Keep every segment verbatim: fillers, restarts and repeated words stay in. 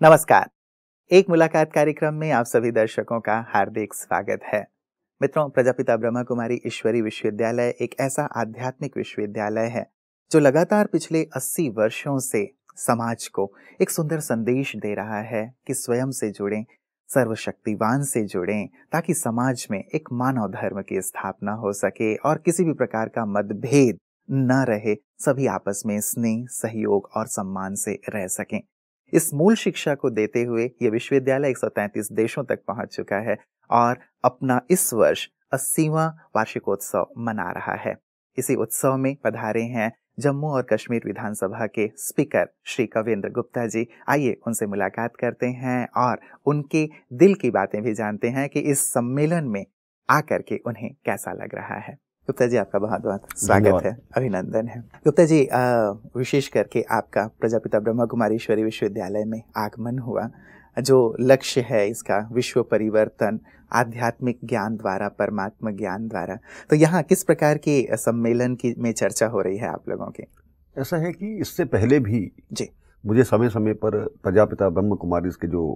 नमस्कार। एक मुलाकात कार्यक्रम में आप सभी दर्शकों का हार्दिक स्वागत है। मित्रों, प्रजापिता ब्रह्मा कुमारी ईश्वरीय विश्वविद्यालय एक ऐसा आध्यात्मिक विश्वविद्यालय है जो लगातार पिछले अस्सी वर्षों से समाज को एक सुंदर संदेश दे रहा है कि स्वयं से जुड़ें, सर्वशक्तिवान से जुड़ें, ताकि समाज में एक मानव धर्म की स्थापना हो सके और किसी भी प्रकार का मतभेद न रहे, सभी आपस में स्नेह, सहयोग और सम्मान से रह सकें। इस मूल शिक्षा को देते हुए ये विश्वविद्यालय एक सौ तैंतीस देशों तक पहुंच चुका है और अपना इस वर्ष अस्सीवां वार्षिकोत्सव मना रहा है। इसी उत्सव में पधारे हैं जम्मू और कश्मीर विधानसभा के स्पीकर श्री कविंद्र गुप्ता जी। आइए उनसे मुलाकात करते हैं और उनके दिल की बातें भी जानते हैं कि इस सम्मेलन में आकर के उन्हें कैसा लग रहा है। गुप्ता जी, आपका बहुत बहुत स्वागत है, अभिनंदन है। गुप्ता जी, विशेष करके आपका प्रजापिता ब्रह्मा कुमारी ईश्वरीय विश्वविद्यालय में आगमन हुआ, जो लक्ष्य है इसका विश्व परिवर्तन आध्यात्मिक ज्ञान द्वारा, परमात्मा ज्ञान द्वारा, तो यहाँ किस प्रकार के सम्मेलन की में चर्चा हो रही है आप लोगों की? ऐसा है कि इससे पहले भी जी मुझे समय समय पर प्रजापिता ब्रह्मा कुमारीज के जो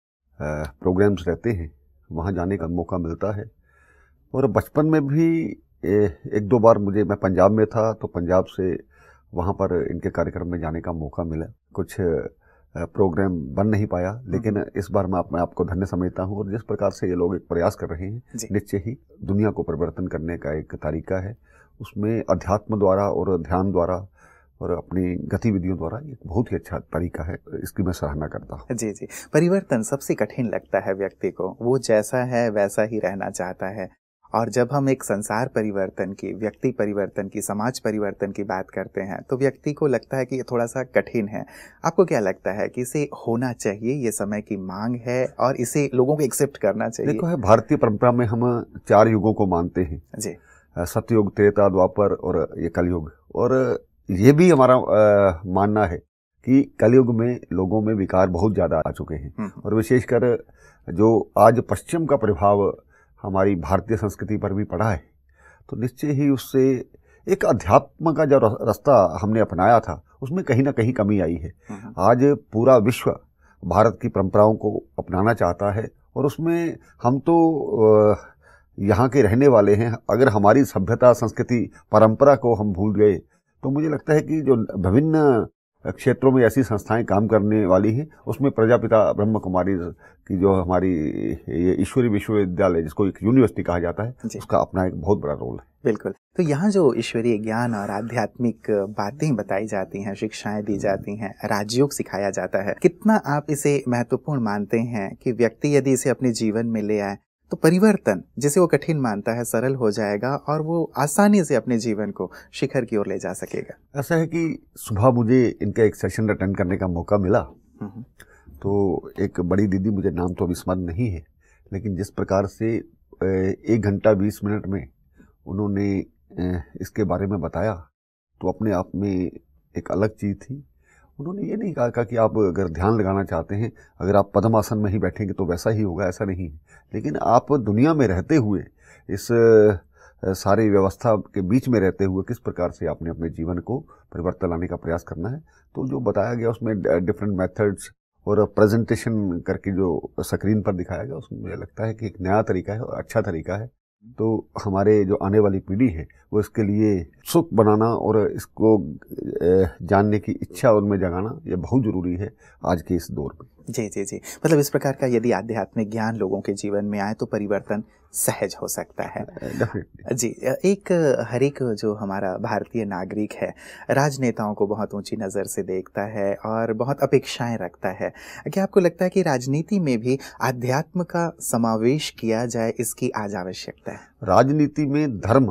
प्रोग्राम्स रहते हैं वहाँ जाने का मौका मिलता है। और बचपन में भी एक दो बार मुझे, मैं पंजाब में था तो पंजाब से वहाँ पर इनके कार्यक्रम में जाने का मौका मिला। कुछ प्रोग्राम बन नहीं पाया, लेकिन इस बार मैं आप, आपको धन्य समझता हूँ। और जिस प्रकार से ये लोग एक प्रयास कर रहे हैं, निश्चय ही दुनिया को परिवर्तन करने का एक तरीका है। उसमें अध्यात्म द्वारा और ध्यान द्वारा और अपनी गतिविधियों द्वारा एक बहुत ही अच्छा तरीका है, इसकी मैं सराहना करता हूँ। जी जी, परिवर्तन सबसे कठिन लगता है व्यक्ति को, वो जैसा है वैसा ही रहना चाहता है। और जब हम एक संसार परिवर्तन की, व्यक्ति परिवर्तन की, समाज परिवर्तन की बात करते हैं तो व्यक्ति को लगता है कि ये थोड़ा सा कठिन है। आपको क्या लगता है कि इसे होना चाहिए, ये समय की मांग है और इसे लोगों को एक्सेप्ट करना चाहिए? देखो, है भारतीय परंपरा में हम चार युगों को मानते हैं जी, सतयुग, त्रेता, द्वापर और ये कलयुग। और ये भी हमारा आ, मानना है कि कलयुग में लोगों में विकार बहुत ज्यादा आ चुके हैं। और विशेषकर जो आज पश्चिम का प्रभाव हमारी भारतीय संस्कृति पर भी पड़ा है, तो निश्चय ही उससे एक अध्यात्म का जो रास्ता हमने अपनाया था उसमें कहीं ना कहीं कमी आई है। आज पूरा विश्व भारत की परंपराओं को अपनाना चाहता है और उसमें हम तो यहाँ के रहने वाले हैं। अगर हमारी सभ्यता, संस्कृति, परंपरा को हम भूल गए तो मुझे लगता है कि जो विभिन्न क्षेत्रों में ऐसी संस्थाएं काम करने वाली हैं, उसमें प्रजापिता ब्रह्मा कुमारी की जो हमारी ये ईश्वरीय विश्वविद्यालय, जिसको एक यूनिवर्सिटी कहा जाता है, उसका अपना एक बहुत बड़ा रोल है। बिल्कुल। तो यहाँ जो ईश्वरीय ज्ञान और आध्यात्मिक बातें बताई जाती हैं, शिक्षाएं दी जाती हैं, राजयोग सिखाया जाता है, कितना आप इसे महत्वपूर्ण मानते हैं कि व्यक्ति यदि इसे अपने जीवन में ले आए तो परिवर्तन, जिसे वो कठिन मानता है, सरल हो जाएगा और वो आसानी से अपने जीवन को शिखर की ओर ले जा सकेगा? ऐसा है कि सुबह मुझे इनका एक सेशन अटेंड करने का मौका मिला, तो एक बड़ी दीदी, मुझे नाम तो अभी स्मरण नहीं है, लेकिन जिस प्रकार से एक घंटा बीस मिनट में उन्होंने इसके बारे में बताया तो अपने आप में एक अलग चीज़ थी। उन्होंने ये नहीं कहा कि आप अगर ध्यान लगाना चाहते हैं, अगर आप पद्मासन में ही बैठेंगे तो वैसा ही होगा, ऐसा नहीं है। लेकिन आप दुनिया में रहते हुए, इस सारी व्यवस्था के बीच में रहते हुए किस प्रकार से आपने अपने जीवन को परिवर्तन लाने का प्रयास करना है, तो जो बताया गया उसमें डिफरेंट मेथड्स और प्रेजेंटेशन करके जो स्क्रीन पर दिखाया गया, उसमें मुझे लगता है कि एक नया तरीका है और अच्छा तरीका है। तो हमारे जो आने वाली पीढ़ी है वो इसके लिए उत्सुक बनाना और इसको जानने की इच्छा उनमें जगाना, ये बहुत जरूरी है आज के इस दौर में। जी जी जी, मतलब इस प्रकार का यदि आध्यात्मिक ज्ञान लोगों के जीवन में आए तो परिवर्तन सहज हो सकता है। जी, एक हर एक जो हमारा भारतीय नागरिक है, राजनेताओं को बहुत ऊंची नज़र से देखता है और बहुत अपेक्षाएं रखता है। क्या आपको लगता है कि राजनीति में भी आध्यात्म का समावेश किया जाए, इसकी आज आवश्यकता है? राजनीति में धर्म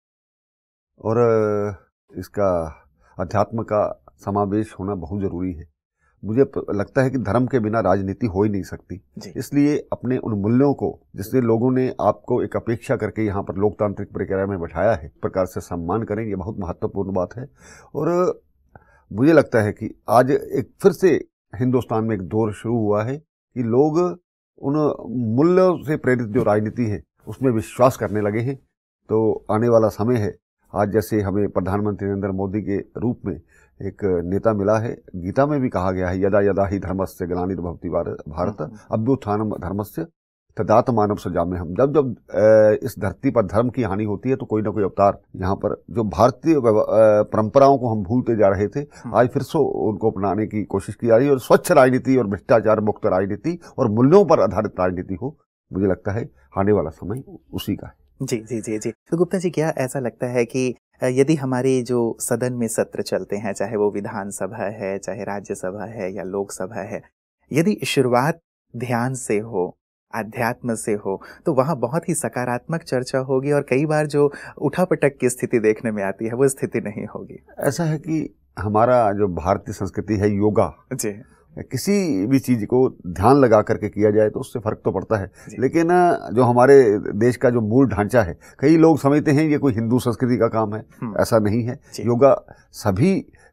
और इसका अध्यात्म का समावेश होना बहुत जरूरी है। मुझे लगता है कि धर्म के बिना राजनीति हो ही नहीं सकती। इसलिए अपने उन मूल्यों को, जिससे लोगों ने आपको एक अपेक्षा करके यहाँ पर लोकतांत्रिक प्रक्रिया में बैठाया है, प्रकार से सम्मान करें, ये बहुत महत्वपूर्ण बात है। और मुझे लगता है कि आज एक फिर से हिंदुस्तान में एक दौर शुरू हुआ है कि लोग उन मूल्यों से प्रेरित जो राजनीति है उसमें विश्वास करने लगे हैं। तो आने वाला समय है, आज जैसे हमें प्रधानमंत्री नरेंद्र मोदी के रूप में एक नेता मिला है। गीता में भी कहा गया है, यदा यदा ही धर्मस्य ग्लानिर्भवति भारत अभ्युत्थानम धर्मस्य तदात्मानव सजाम्य हम। जब जब इस धरती पर धर्म की हानि होती है तो कोई ना कोई अवतार यहाँ पर, जो भारतीय परंपराओं को हम भूलते जा रहे थे, आज फिर से उनको अपनाने की कोशिश की जा रही है। और स्वच्छ राजनीति और भ्रष्टाचार मुक्त राजनीति और मूल्यों पर आधारित राजनीति हो, मुझे लगता है आने वाला समय उसी का है। जी जी जी जी तो गुप्ता जी, क्या ऐसा लगता है कि यदि हमारे जो सदन में सत्र चलते हैं, चाहे वो विधानसभा है, चाहे राज्यसभा है या लोकसभा है, यदि शुरुआत ध्यान से हो, आध्यात्म से हो, तो वहाँ बहुत ही सकारात्मक चर्चा होगी और कई बार जो उठापटक की स्थिति देखने में आती है वो स्थिति नहीं होगी। ऐसा है कि हमारा जो भारतीय संस्कृति है, योगा जी, किसी भी चीज को ध्यान लगा करके किया जाए तो उससे फर्क तो पड़ता है, लेकिन जो हमारे देश का जो मूल ढांचा है, कई लोग समझते हैं ये कोई हिंदू संस्कृति का काम है, ऐसा नहीं है। योगा सभी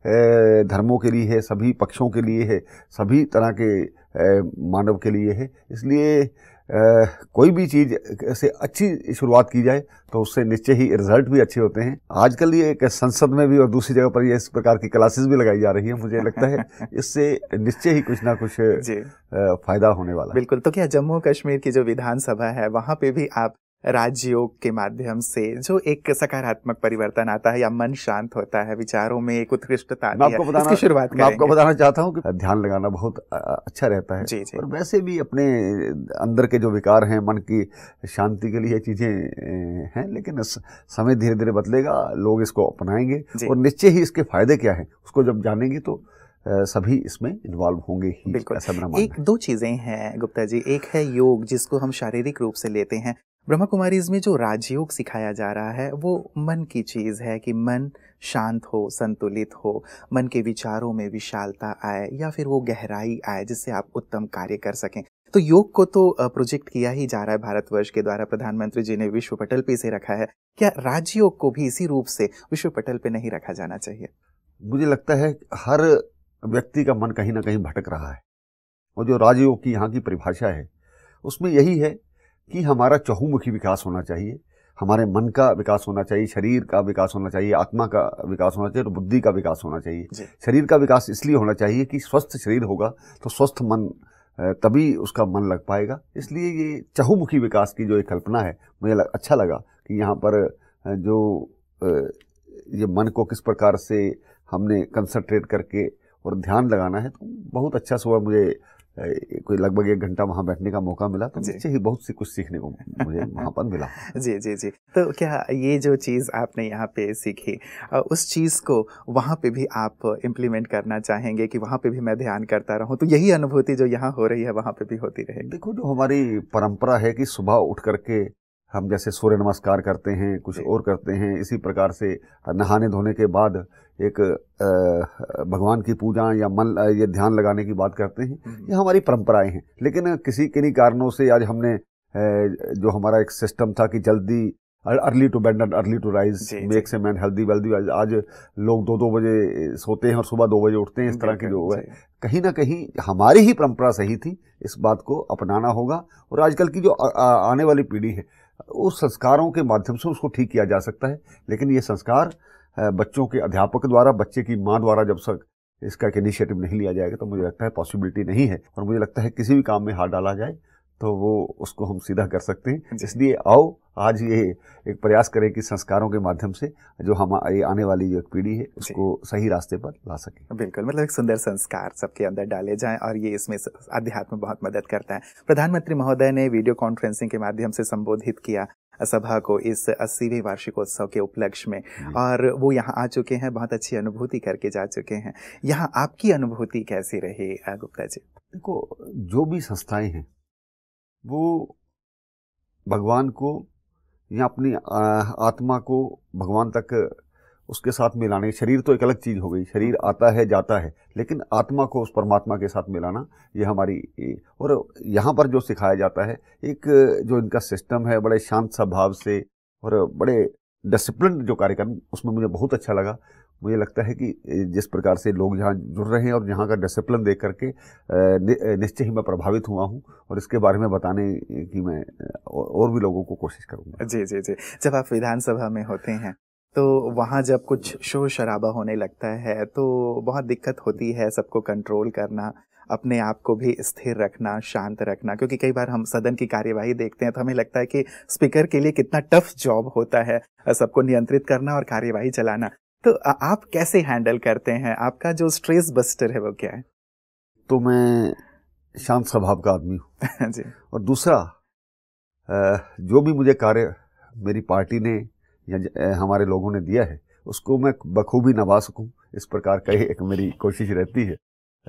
धर्मों के लिए है, सभी पक्षों के लिए है, सभी तरह के मानव के लिए है। इसलिए Uh, कोई भी चीज से अच्छी शुरुआत की जाए तो उससे निश्चय ही रिजल्ट भी अच्छे होते हैं। आजकल ये एक संसद में भी और दूसरी जगह पर ये इस प्रकार की क्लासेस भी लगाई जा रही है, मुझे लगता है इससे निश्चय ही कुछ ना कुछ फायदा होने वाला है। बिल्कुल। तो क्या जम्मू कश्मीर की जो विधानसभा है वहां पे भी आप राजयोग के माध्यम से जो एक सकारात्मक परिवर्तन आता है या मन शांत होता है, विचारों में एक उत्कृष्टता आती है, इसकी शुरुआत करेंगे? मैं आपको बताना चाहता हूँ कि ध्यान लगाना बहुत अच्छा रहता है। जी जी। और वैसे भी अपने अंदर के जो विकार हैं, मन की शांति के लिए चीजें हैं, लेकिन समय धीरे धीरे बदलेगा, लोग इसको अपनाएंगे और निश्चय ही इसके फायदे क्या है उसको जब जानेंगे तो सभी इसमें इन्वॉल्व होंगे ही, ऐसा मेरा मानना है। एक दो चीजें हैं गुप्ता जी, एक है योग जिसको हम शारीरिक रूप से लेते हैं। ब्रह्मा कुमारीज में जो राजयोग सिखाया जा रहा है वो मन की चीज है कि मन शांत हो, संतुलित हो, मन के विचारों में विशालता आए या फिर वो गहराई आए जिससे आप उत्तम कार्य कर सकें। तो योग को तो प्रोजेक्ट किया ही जा रहा है भारतवर्ष के द्वारा, प्रधानमंत्री जी ने विश्व पटल पे इसे रखा है। क्या राजयोग को भी इसी रूप से विश्व पटल पे नहीं रखा जाना चाहिए? मुझे लगता है हर व्यक्ति का मन कहीं ना कहीं भटक रहा है, और जो राजयोग की यहाँ की परिभाषा है उसमें यही है कि हमारा चहुमुखी विकास होना चाहिए, हमारे मन का विकास होना चाहिए, शरीर का विकास होना चाहिए, आत्मा का विकास होना चाहिए और बुद्धि का विकास होना चाहिए। शरीर का विकास इसलिए होना चाहिए कि स्वस्थ शरीर होगा तो स्वस्थ मन, तभी उसका मन लग पाएगा। इसलिए ये चहुमुखी विकास की जो एक कल्पना है, मुझे लग, अच्छा लगा कि यहाँ पर जो ये मन को किस प्रकार से हमने कंसंट्रेट करके और ध्यान लगाना है, तो बहुत अच्छा सुबह मुझे कोई लगभग एक घंटा वहाँ बैठने का मौका मिला, तो निश्चय ही बहुत सी कुछ सीखने को मुझे वहाँ पर मिला। जी जी जी तो क्या ये जो चीज़ आपने यहाँ पे सीखी, उस चीज़ को वहाँ पे भी आप इम्प्लीमेंट करना चाहेंगे कि वहाँ पे भी मैं ध्यान करता रहूँ, तो यही अनुभूति जो यहाँ हो रही है वहाँ पे भी होती रहेगी? देखो, जो हमारी परंपरा है कि सुबह उठ करके हम जैसे सूर्य नमस्कार करते हैं, कुछ और करते हैं, इसी प्रकार से नहाने धोने के बाद एक भगवान की पूजा या मन ये ध्यान लगाने की बात करते हैं, ये हमारी परंपराएं हैं। लेकिन किसी किन्हीं कारणों से आज हमने जो हमारा एक सिस्टम था कि जल्दी early to bed and early to rise makes a man healthy wealthy, आज लोग दो दो बजे सोते हैं और सुबह दो बजे उठते हैं, इस तरह की जो है, कहीं ना कहीं हमारी ही परंपरा सही थी, इस बात को अपनाना होगा। और आजकल की जो आ, आ, आने वाली पीढ़ी है, उस संस्कारों के माध्यम से उसको ठीक किया जा सकता है, लेकिन ये संस्कार बच्चों के अध्यापक द्वारा, बच्चे की माँ द्वारा जब तक इसका एक इनिशिएटिव नहीं लिया जाएगा तो मुझे लगता है पॉसिबिलिटी नहीं है। और मुझे लगता है किसी भी काम में हाथ डाला जाए तो वो उसको हम सीधा कर सकते हैं। इसलिए आओ आज ये एक प्रयास करें कि संस्कारों के माध्यम से जो हमारी आने वाली जो पीढ़ी है उसको सही रास्ते पर ला सके। बिल्कुल, मतलब एक सुंदर संस्कार सबके अंदर डाले जाएं और ये इसमें अध्यात्म बहुत मदद करता है। प्रधानमंत्री महोदय ने वीडियो कॉन्फ्रेंसिंग के माध्यम से संबोधित किया सभा को इस अस्सीवें वार्षिकोत्सव के उपलक्ष्य में, और वो यहाँ आ चुके हैं, बहुत अच्छी अनुभूति करके जा चुके हैं। यहाँ आपकी अनुभूति कैसी रही गुप्ता जी? देखो, जो भी संस्थाएं हैं वो भगवान को या अपनी आत्मा को भगवान तक उसके साथ मिलाने, शरीर तो एक अलग चीज हो गई, शरीर आता है जाता है, लेकिन आत्मा को उस परमात्मा के साथ मिलाना ये हमारी, और यहाँ पर जो सिखाया जाता है, एक जो इनका सिस्टम है बड़े शांत स्वभाव से और बड़े डिसिप्लिन जो कार्यक्रम, उसमें मुझे बहुत अच्छा लगा। मुझे लगता है कि जिस प्रकार से लोग यहाँ जुड़ रहे हैं और यहाँ का डिसिप्लिन देख करके निश्चय ही मैं प्रभावित हुआ हूँ, और इसके बारे में बताने की मैं और भी लोगों को कोशिश करूँगा। जी जी जी जब आप विधानसभा में होते हैं तो वहाँ जब कुछ शोर शराबा होने लगता है तो बहुत दिक्कत होती है सबको कंट्रोल करना, अपने आप को भी स्थिर रखना, शांत रखना, क्योंकि कई बार हम सदन की कार्यवाही देखते हैं तो हमें लगता है कि स्पीकर के लिए कितना टफ जॉब होता है सबको नियंत्रित करना और कार्यवाही चलाना। तो आप कैसे हैंडल करते हैं? आपका जो स्ट्रेस बस्टर है वो क्या है? तो मैं शांत स्वभाव का आदमी हूँ जी। और दूसरा, जो भी मुझे कार्य मेरी पार्टी ने या हमारे लोगों ने दिया है उसको मैं बखूबी निभा सकूं, इस प्रकार का एक मेरी कोशिश रहती है।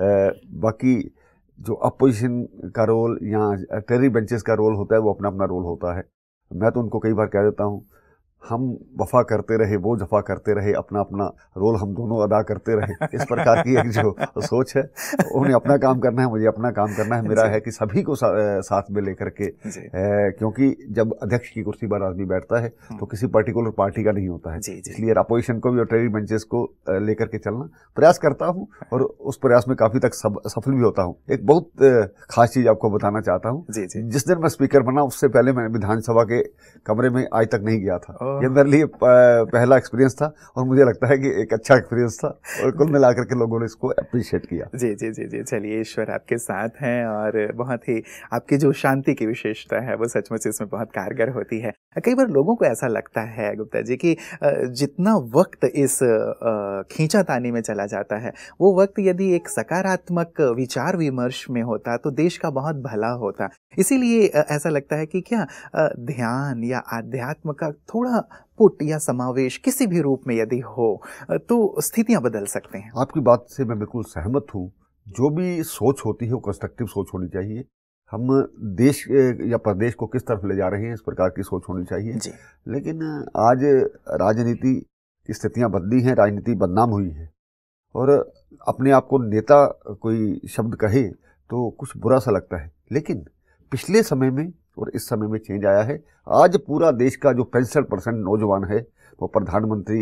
बाकी जो अपोजिशन का रोल या टेरी बेंचेस का रोल होता है वो अपना अपना रोल होता है। मैं तो उनको कई बार कह देता हूँ, हम वफा करते रहे, वो जफा करते रहे, अपना अपना रोल हम दोनों अदा करते रहे। इस प्रकार की एक जो सोच है, उन्हें अपना काम करना है, मुझे अपना काम करना है। मेरा है कि सभी को सा, साथ में लेकर के, ए, क्योंकि जब अध्यक्ष की कुर्सी पर आदमी बैठता है तो किसी पर्टिकुलर पार्टी का नहीं होता है, इसलिए अपोजिशन को भी और टेरी बेंचेस को लेकर के चलना प्रयास करता हूँ और उस प्रयास में काफी तक सब, सफल भी होता हूँ। एक बहुत खास चीज आपको बताना चाहता हूँ, जिस दिन मैं स्पीकर बना उससे पहले मैं विधानसभा के कमरे में आज तक नहीं गया था। ये मेरे लिए पहला एक्सपीरियंस था और मुझे लगता है कि एक अच्छा एक्सपीरियंस था और कुल मिलाकर के लोगों ने इसको अप्रिशिएट किया। जी जी जी जी चलिए, ईश्वर आपके साथ हैं और बहुत ही आपकी जो शांति की विशेषता है वो सचमुच इसमें बहुत कारगर होती है। कई बार लोगों को ऐसा लगता है गुप्ता जी कि जितना वक्त इस खींचातानी में चला जाता है वो वक्त यदि एक सकारात्मक विचार विमर्श में होता तो देश का बहुत भला होता। इसीलिए ऐसा लगता है कि क्या ध्यान या आध्यात्म का थोड़ा पुट या समावेश किसी भी रूप में यदि हो तो स्थितियां बदल सकते हैं। आपकी बात से मैं बिल्कुल सहमत हूँ। जो भी सोच होती है वो कंस्ट्रक्टिव सोच होनी चाहिए। हम देश या प्रदेश को किस तरफ ले जा रहे हैं इस प्रकार की सोच होनी चाहिए जी। लेकिन आज राजनीति की स्थितियां बदली हैं, राजनीति बदनाम हुई है और अपने आप को नेता कोई शब्द कहे तो कुछ बुरा सा लगता है। लेकिन पिछले समय में और इस समय में चेंज आया है। आज पूरा देश का जो पैंसठ परसेंट नौजवान है वो प्रधानमंत्री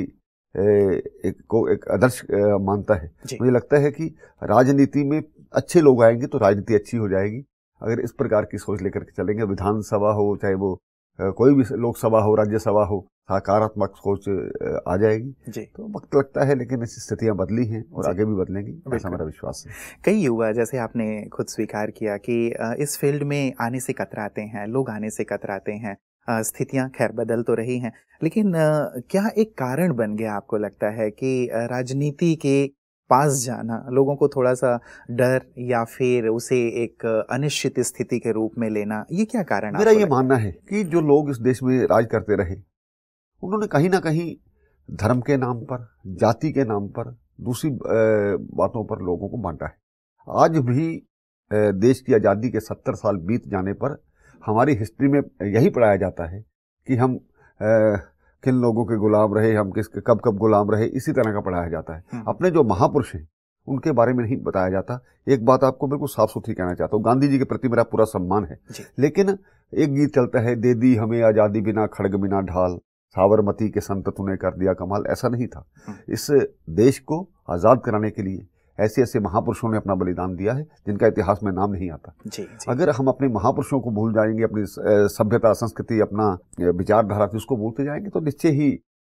एक को एक आदर्श मानता है। मुझे लगता है कि राजनीति में अच्छे लोग आएंगे तो राजनीति अच्छी हो जाएगी। अगर इस प्रकार की सोच लेकर के चलेंगे, विधानसभा हो चाहे वो कोई भी लोकसभा हो, राज्यसभा हो, सकारात्मक सोच आ जाएगी जी। तो वक्त लगता है लेकिन ऐसी स्थितियां बदली हैं और आगे भी बदलेंगी, ऐसा मेरा विश्वास है। कई युवा, जैसे आपने खुद स्वीकार किया कि इस फील्ड में आने से कतराते हैं, लोग आने से कतराते हैं, स्थितियां खैर बदल तो रही हैं, लेकिन क्या एक कारण बन गया आपको लगता है कि राजनीति के पास जाना लोगों को थोड़ा सा डर या फिर उसे एक अनिश्चित स्थिति के रूप में लेना, ये क्या कारण? मेरा ये मानना है कि जो लोग इस देश में राज करते रहे उन्होंने कहीं ना कहीं धर्म के नाम पर, जाति के नाम पर, दूसरी बातों पर लोगों को बांटा है। आज भी देश की आज़ादी के सत्तर साल बीत जाने पर हमारी हिस्ट्री में यही पढ़ाया जाता है कि हम किन लोगों के गुलाम रहे, हम किस कब कब गुलाम रहे, इसी तरह का पढ़ाया जाता है। अपने जो महापुरुष हैं उनके बारे में नहीं बताया जाता। एक बात आपको बिल्कुल साफ सुथरी कहना चाहता हूँ, गांधी जी के प्रति मेरा पूरा सम्मान है, लेकिन एक गीत चलता है, दे दी हमें आज़ादी बिना खड़ग बिना ढाल, साबरमती के संत तूने कर दिया कमाल। ऐसा नहीं था। इस देश को आज़ाद कराने के लिए ऐसे ऐसे महापुरुषों ने अपना बलिदान दिया है जिनका इतिहास में नाम नहीं आता जी, जी। अगर हम अपने महापुरुषों को भूल जाएंगे, अपनी सभ्यता, संस्कृति, अपना विचारधारा उसको भूलते जाएंगे तो निश्चय ही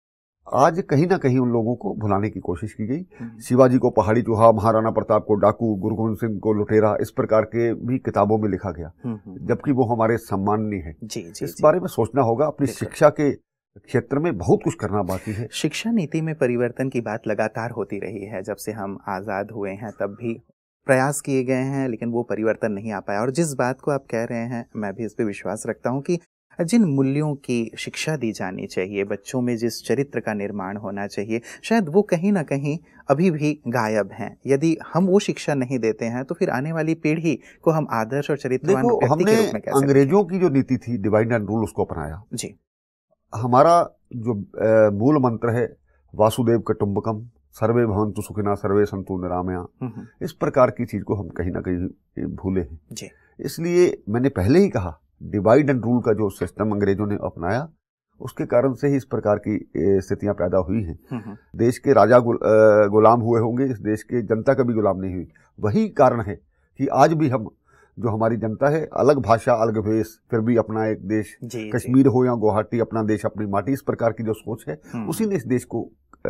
आज कहीं ना कहीं उन लोगों को भुलाने की कोशिश की गई। शिवाजी को पहाड़ी चूहा, महाराणा प्रताप को डाकू, गुरु गोविंद सिंह को लुटेरा, इस प्रकार के भी किताबों में लिखा गया, जबकि वो हमारे सम्माननीय है। इस बारे में सोचना होगा। अपनी शिक्षा के क्षेत्र में बहुत कुछ करना बाकी है। शिक्षा नीति में परिवर्तन की बात लगातार होती रही है। जब से हम आज़ाद हुए हैं तब भी प्रयास किए गए हैं, लेकिन वो परिवर्तन नहीं आ पाया। और जिस बात को आप कह रहे हैं मैं भी इस पे विश्वास रखता हूँ कि जिन मूल्यों की शिक्षा दी जानी चाहिए, बच्चों में जिस चरित्र का निर्माण होना चाहिए, शायद वो कहीं ना कहीं अभी भी गायब हैं। यदि हम वो शिक्षा नहीं देते हैं तो फिर आने वाली पीढ़ी को हम आदर्श और चरित्रवान व्यक्ति के रूप में कैसे? अंग्रेजों की जो नीति थी डिवाइड एंड रूल, उसको अपनाया जी। हमारा जो मूल मंत्र है वासुदेव कुटुंबकम, सर्वे भवन्तु सुखिनः सर्वे सन्तु निरामया, इस प्रकार की चीज को हम कहीं ना कहीं भूले हैं जी। इसलिए मैंने पहले ही कहा, डिवाइड एंड रूल का जो सिस्टम अंग्रेजों ने अपनाया उसके कारण से ही इस प्रकार की स्थितियां पैदा हुई हैं। देश के राजा गुल, गुलाम हुए होंगे, इस देश के जनता कभी गुलाम नहीं हुई। वही कारण है कि आज भी हम जो हमारी जनता है, अलग भाषा अलग वेश, फिर भी अपना एक देश, जी, कश्मीर हो या गुवाहाटी, अपना देश अपनी माटी, इस प्रकार की जो सोच है उसी ने इस देश को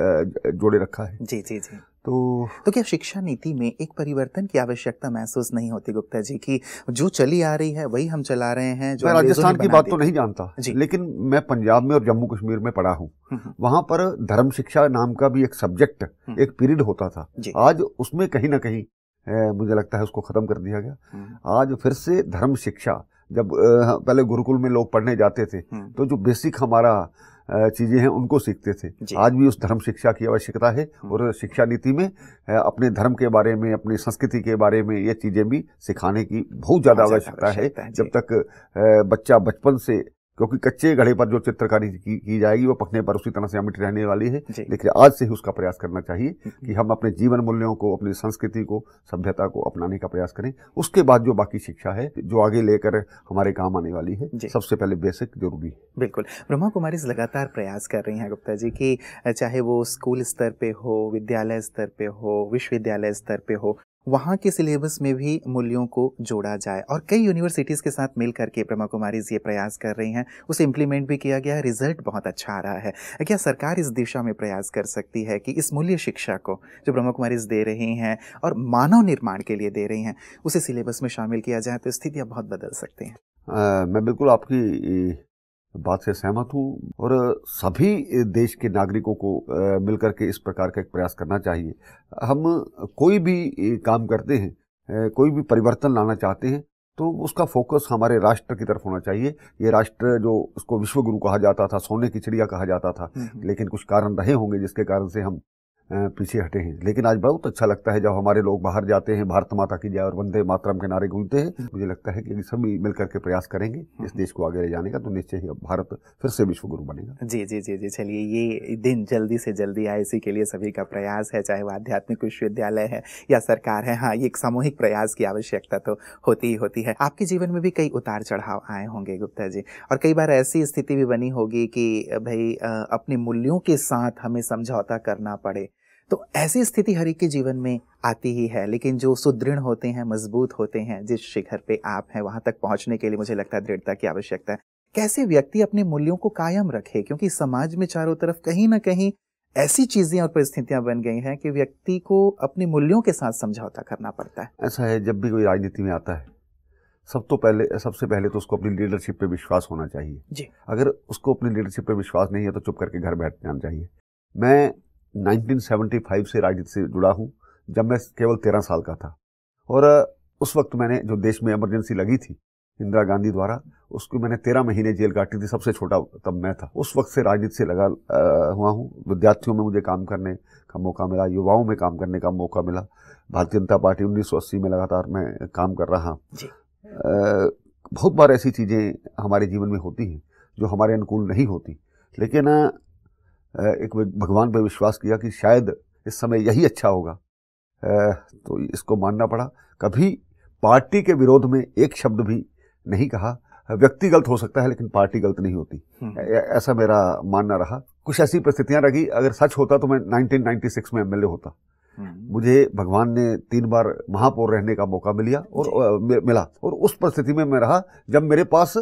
जोड़े रखा है। जी जी जी। तो तो क्या शिक्षा नीति में एक परिवर्तन की आवश्यकता महसूस नहीं होती गुप्ता जी कि जो चली आ रही है वही हम चला रहे हैं? जो मैं राजस्थान की बात तो नहीं जानता, लेकिन मैं पंजाब में और जम्मू कश्मीर में पढ़ा हूँ। वहां पर धर्म शिक्षा नाम का भी एक सब्जेक्ट, एक पीरियड होता था। आज उसमें कहीं ना कहीं मुझे लगता है उसको खत्म कर दिया गया। आज फिर से धर्म शिक्षा, जब पहले गुरुकुल में लोग पढ़ने जाते थे तो जो बेसिक हमारा चीजें हैं उनको सीखते थे, आज भी उस धर्म शिक्षा की आवश्यकता है। और शिक्षा नीति में अपने धर्म के बारे में, अपनी संस्कृति के बारे में ये चीजें भी सिखाने की बहुत ज्यादा आवश्यकता है। जब तक बच्चा बचपन से, क्योंकि कच्चे घड़े पर जो चित्रकारी की, की जाएगी वो पकने पर उसी तरह से अमिट रहने वाली है, लेकिन आज से ही उसका प्रयास करना चाहिए कि हम अपने जीवन मूल्यों को, अपनी संस्कृति को, सभ्यता को अपनाने का प्रयास करें। उसके बाद जो बाकी शिक्षा है जो आगे लेकर हमारे काम आने वाली है, सबसे पहले बेसिक जरूरी है। बिल्कुल। ब्रह्मा कुमारीज लगातार प्रयास कर रही हैं गुप्ता जी कि चाहे वो स्कूल स्तर पे हो, विद्यालय स्तर पे हो, विश्वविद्यालय स्तर पे हो, वहाँ के सिलेबस में भी मूल्यों को जोड़ा जाए। और कई यूनिवर्सिटीज़ के साथ मिल करके ब्रह्मा कुमारीज ये प्रयास कर रही हैं, उसे इम्प्लीमेंट भी किया गया है, रिजल्ट बहुत अच्छा आ रहा है। क्या सरकार इस दिशा में प्रयास कर सकती है कि इस मूल्य शिक्षा को जो ब्रह्मा कुमारीज दे रही हैं और मानव निर्माण के लिए दे रही हैं, उसे सिलेबस में शामिल किया जाए तो स्थितियाँ बहुत बदल सकती हैं? आ, मैं बिल्कुल आपकी बात से सहमत हूँ और सभी देश के नागरिकों को मिलकर के इस प्रकार का एक प्रयास करना चाहिए। हम कोई भी काम करते हैं, कोई भी परिवर्तन लाना चाहते हैं तो उसका फोकस हमारे राष्ट्र की तरफ होना चाहिए। ये राष्ट्र जो उसको विश्व गुरु कहा जाता था, सोने की चिड़िया कहा जाता था, लेकिन कुछ कारण रहे होंगे जिसके कारण से हम पीछे हटे हैं। लेकिन आज बहुत अच्छा लगता है जब हमारे लोग बाहर जाते हैं, भारत माता की जय और वंदे मातरम के नारे गूंजते हैं। मुझे लगता है कि सभी मिलकर के प्रयास करेंगे इस देश को आगे ले जाने का, तो निश्चय ही भारत फिर से विश्व गुरु बनेगा। जी जी जी जी। चलिए, ये दिन जल्दी से जल्दी आए, इसी के लिए सभी का प्रयास है, चाहे वो आध्यात्मिक विश्वविद्यालय है या सरकार है। हाँ, ये एक सामूहिक प्रयास की आवश्यकता तो होती ही होती है। आपके जीवन में भी कई उतार चढ़ाव आए होंगे गुप्ता जी, और कई बार ऐसी स्थिति भी बनी होगी कि भाई अपने मूल्यों के साथ हमें समझौता करना पड़े। तो ऐसी स्थिति हर एक के जीवन में आती ही है, लेकिन जो सुदृढ़ होते हैं, मजबूत होते हैं, जिस शिखर पे आप हैं वहां तक पहुंचने के लिए मुझे लगता है दृढ़ता की आवश्यकता है। कैसे व्यक्ति अपने मूल्यों को कायम रखे, क्योंकि समाज में चारों तरफ कहीं ना कहीं ऐसी चीजें और परिस्थितियां बन गई हैं कि व्यक्ति को अपने मूल्यों के साथ समझौता करना पड़ता है। ऐसा है, जब भी कोई राजनीति में आता है सब तो पहले सबसे पहले तो उसको अपनी लीडरशिप पे विश्वास होना चाहिए जी। अगर उसको अपनी लीडरशिप पे विश्वास नहीं है तो चुप करके घर बैठ जाना चाहिए। मैं उन्नीस सौ पचहत्तर से राजनीति से जुड़ा हूं, जब मैं केवल तेरह साल का था, और उस वक्त मैंने जो देश में इमरजेंसी लगी थी इंदिरा गांधी द्वारा, उसको मैंने तेरह महीने जेल काटी थी, सबसे छोटा तब मैं था। उस वक्त से राजनीति से लगा आ, हुआ हूँ। विद्यार्थियों में मुझे काम करने का मौका मिला, युवाओं में काम करने का मौका मिला। भारतीय जनता पार्टी उन्नीस सौ अस्सी में लगातार मैं काम कर रहा जी। आ, बहुत बार ऐसी चीज़ें हमारे जीवन में होती हैं जो हमारे अनुकूल नहीं होती, लेकिन एक भगवान पर विश्वास किया कि शायद इस समय यही अच्छा होगा, तो इसको मानना पड़ा। कभी पार्टी के विरोध में एक शब्द भी नहीं कहा। व्यक्ति गलत हो सकता है लेकिन पार्टी गलत नहीं होती, ऐसा मेरा मानना रहा। कुछ ऐसी परिस्थितियां रही, अगर सच होता तो मैं उन्नीस सौ छियानवे में एमएलए होता। मुझे भगवान ने तीन बार महापौर रहने का मौका मिला और मिला, और उस परिस्थिति में मैं रहा जब मेरे पास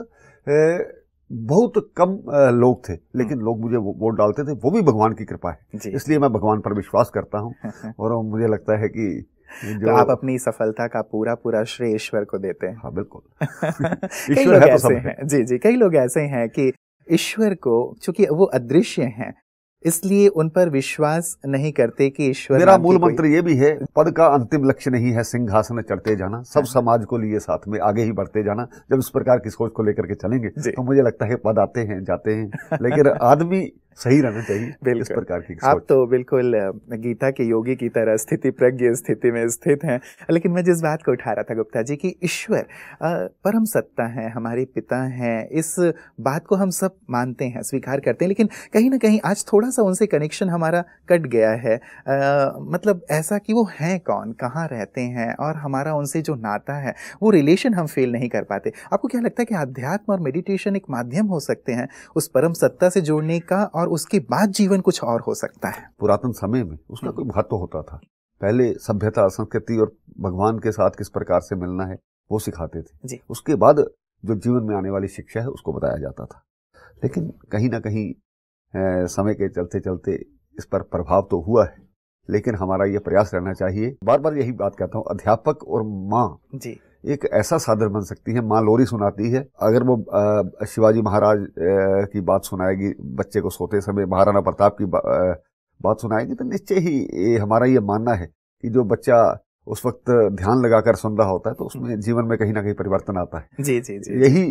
बहुत कम लोग थे, लेकिन लोग मुझे वोट डालते थे। वो भी भगवान की कृपा है, इसलिए मैं भगवान पर विश्वास करता हूँ। और मुझे लगता है कि जो तो आप अपनी सफलता का पूरा पूरा श्रेय ईश्वर को देते हैं। हाँ बिल्कुल। कई लोग ऐसे हैं जी जी कई लोग ऐसे हैं कि ईश्वर को, चूंकि वो अदृश्य हैं, इसलिए उन पर विश्वास नहीं करते कि ईश्वर। मेरा मूल मंत्र ये भी है, पद का अंतिम लक्ष्य नहीं है सिंहासन चढ़ते जाना, सब समाज को लिए साथ में आगे ही बढ़ते जाना। जब इस प्रकार की सोच को लेकर के चलेंगे तो मुझे लगता है पद आते हैं जाते हैं, लेकिन आदमी सही रहना चाहिए। इस प्रकार की आप तो बिल्कुल गीता के योगी की तरह स्थिति प्रज्ञ स्थिति में स्थित हैं। लेकिन मैं जिस बात को उठा रहा था गुप्ता जी कि ईश्वर परम सत्ता है, हमारे पिता हैं, इस बात को हम सब मानते हैं, स्वीकार करते हैं, लेकिन कहीं ना कहीं आज थोड़ा सा उनसे कनेक्शन हमारा कट गया है। आ, मतलब ऐसा कि वो हैं कौन, कहाँ रहते हैं, और हमारा उनसे जो नाता है वो रिलेशन हम फील नहीं कर पाते। आपको क्या लगता है कि अध्यात्म और मेडिटेशन एक माध्यम हो सकते हैं उस परम सत्ता से जोड़ने का, और उसके बाद जीवन कुछ और हो सकता है? पुरातन समय में उसका कोई महत्व होता था। पहले सभ्यता, संस्कृति और भगवान के साथ किस प्रकार से मिलना है वो सिखाते थे जी। उसके बाद जो जीवन में आने वाली शिक्षा है उसको बताया जाता था। लेकिन कहीं ना कहीं ए, समय के चलते चलते इस पर प्रभाव तो हुआ है, लेकिन हमारा ये प्रयास रहना चाहिए। बार बार यही बात कहता हूँ, अध्यापक और माँ जी एक ऐसा साधन बन सकती है। माँ लोरी सुनाती है, अगर वो आ, शिवाजी महाराज आ, की बात सुनाएगी बच्चे को सोते समय, महाराणा प्रताप की बा, आ, बात सुनाएगी, तो निश्चय ही ये हमारा ये मानना है कि जो बच्चा उस वक्त ध्यान लगाकर सुन रहा होता है तो उसमें जीवन में कहीं ना कहीं परिवर्तन आता है। जी जी जी यही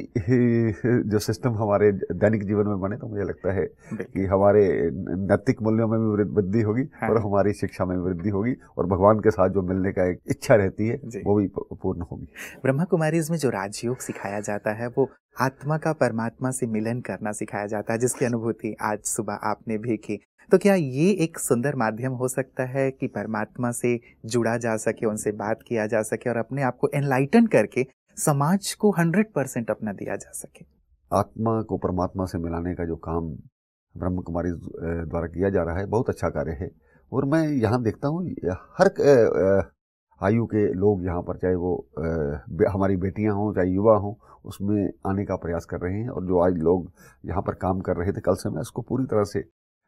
जो सिस्टम हमारे दैनिक जीवन में बने तो मुझे लगता है कि हमारे नैतिक मूल्यों में भी वृद्धि होगी, हाँ। और हमारी शिक्षा में भी वृद्धि होगी, और भगवान के साथ जो मिलने का एक इच्छा रहती है वो भी पूर्ण होगी। ब्रह्मा कुमारीज में जो राजयोग सिखाया जाता है वो आत्मा का परमात्मा से मिलन करना सिखाया जाता है, जिसकी अनुभूति आज सुबह आपने भी की। तो क्या ये एक सुंदर माध्यम हो सकता है कि परमात्मा से जुड़ा जा सके, उनसे बात किया जा सके और अपने आप को एनलाइटन करके समाज को हंड्रेड परसेंट अपना दिया जा सके? आत्मा को परमात्मा से मिलाने का जो काम ब्रह्म कुमारी द्वारा किया जा रहा है बहुत अच्छा कार्य है। और मैं यहाँ देखता हूँ हर आयु के लोग यहाँ पर, चाहे वो हमारी बेटियाँ हों चाहे युवा हों, उसमें आने का प्रयास कर रहे हैं। और जो आज लोग यहाँ पर काम कर रहे थे, कल से मैं इसको पूरी तरह से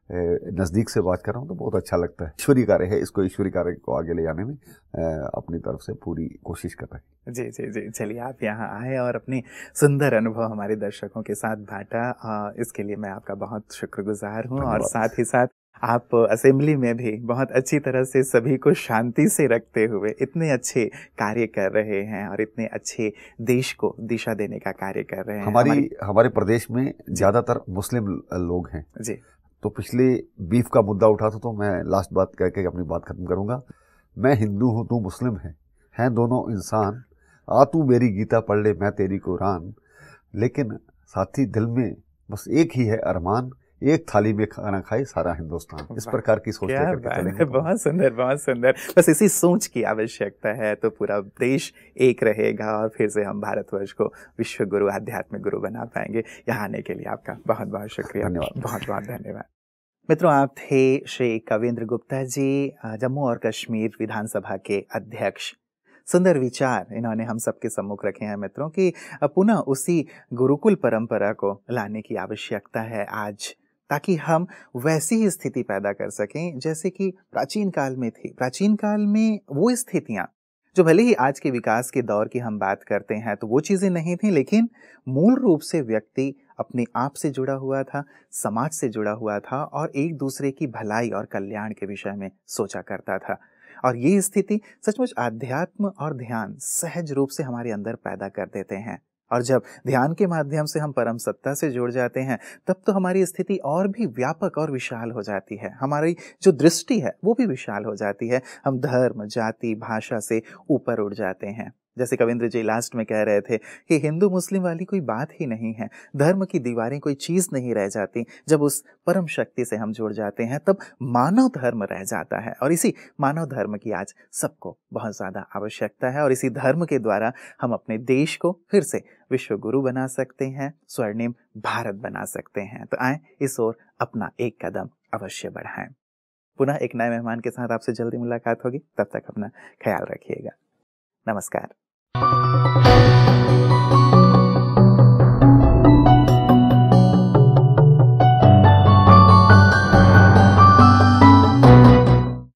नज़दीक से बात कर रहा हूँ तो बहुत अच्छा लगता है। ईश्वरी कार्य है, इसको ईश्वरी कार्य को आगे ले जाने में अपनी तरफ से पूरी कोशिश कर रहे हैं। जी जी जी चलिए, आप यहाँ आए और अपनी सुंदर अनुभव हमारे दर्शकों के साथ बांटा, इसके लिए मैं आपका बहुत शुक्रगुजार हूँ। और साथ ही साथ आप असेंबली में भी बहुत अच्छी तरह से सभी को शांति से रखते हुए इतने अच्छे कार्य कर रहे हैं और इतने अच्छे देश को दिशा देने का कार्य कर रहे हैं। हमारी, हमारी हमारे प्रदेश में ज़्यादातर मुस्लिम लोग हैं जी। तो पिछले बीफ का मुद्दा उठा था, तो मैं लास्ट बात कह के अपनी बात खत्म करूंगा। मैं हिंदू हूं तू मुस्लिम है, हैं दोनों इंसान, आ तू मेरी गीता पढ़ ले मैं तेरी कुरान, लेकिन साथी दिल में बस एक ही है अरमान, एक थाली में खाना खाए सारा हिंदुस्तान। इस प्रकार की सोच लेकर के चलेंगे। बहुत सुंदर, बहुत सुंदर। बस इसी सोच की आवश्यकता है तो पूरा देश एक रहेगा और फिर से हम भारतवर्ष को विश्व गुरु, आध्यात्मिक गुरु बना पाएंगे। यहाँ आने के लिए आपका बहुत बहुत शुक्रिया, धन्यवाद, बहुत बहुत धन्यवाद। मित्रों, आप थे श्री कविंद्र गुप्ता जी, जम्मू और कश्मीर विधानसभा के अध्यक्ष। सुंदर विचार इन्होंने हम सबके सम्मुख रखे हैं मित्रों कि पुनः उसी गुरुकुल परंपरा को लाने की आवश्यकता है आज, ताकि हम वैसी ही स्थिति पैदा कर सकें जैसे कि प्राचीन काल में थी। प्राचीन काल में वो स्थितियां जो भले ही आज के विकास के दौर की हम बात करते हैं तो वो चीजें नहीं थी, लेकिन मूल रूप से व्यक्ति अपने आप से जुड़ा हुआ था, समाज से जुड़ा हुआ था और एक दूसरे की भलाई और कल्याण के विषय में सोचा करता था। और ये स्थिति सचमुच आध्यात्म और ध्यान सहज रूप से हमारे अंदर पैदा कर देते हैं। और जब ध्यान के माध्यम से हम परम सत्ता से जुड़ जाते हैं तब तो हमारी स्थिति और भी व्यापक और विशाल हो जाती है। हमारी जो दृष्टि है वो भी विशाल हो जाती है। हम धर्म, जाति, भाषा से ऊपर उठ जाते हैं। जैसे कविंद्र जी लास्ट में कह रहे थे कि हिंदू मुस्लिम वाली कोई बात ही नहीं है, धर्म की दीवारें कोई चीज नहीं रह जाती। जब उस परम शक्ति से हम जुड़ जाते हैं तब मानव धर्म रह जाता है। और इसी मानव धर्म की आज सबको बहुत ज्यादा आवश्यकता है। और इसी धर्म के द्वारा हम अपने देश को फिर से विश्व गुरु बना सकते हैं, स्वर्णिम भारत बना सकते हैं। तो आए इस ओर अपना एक कदम अवश्य बढ़ाएं। पुनः एक नए मेहमान के साथ आपसे जल्दी मुलाकात होगी। तब तक अपना ख्याल रखिएगा। नमस्कार।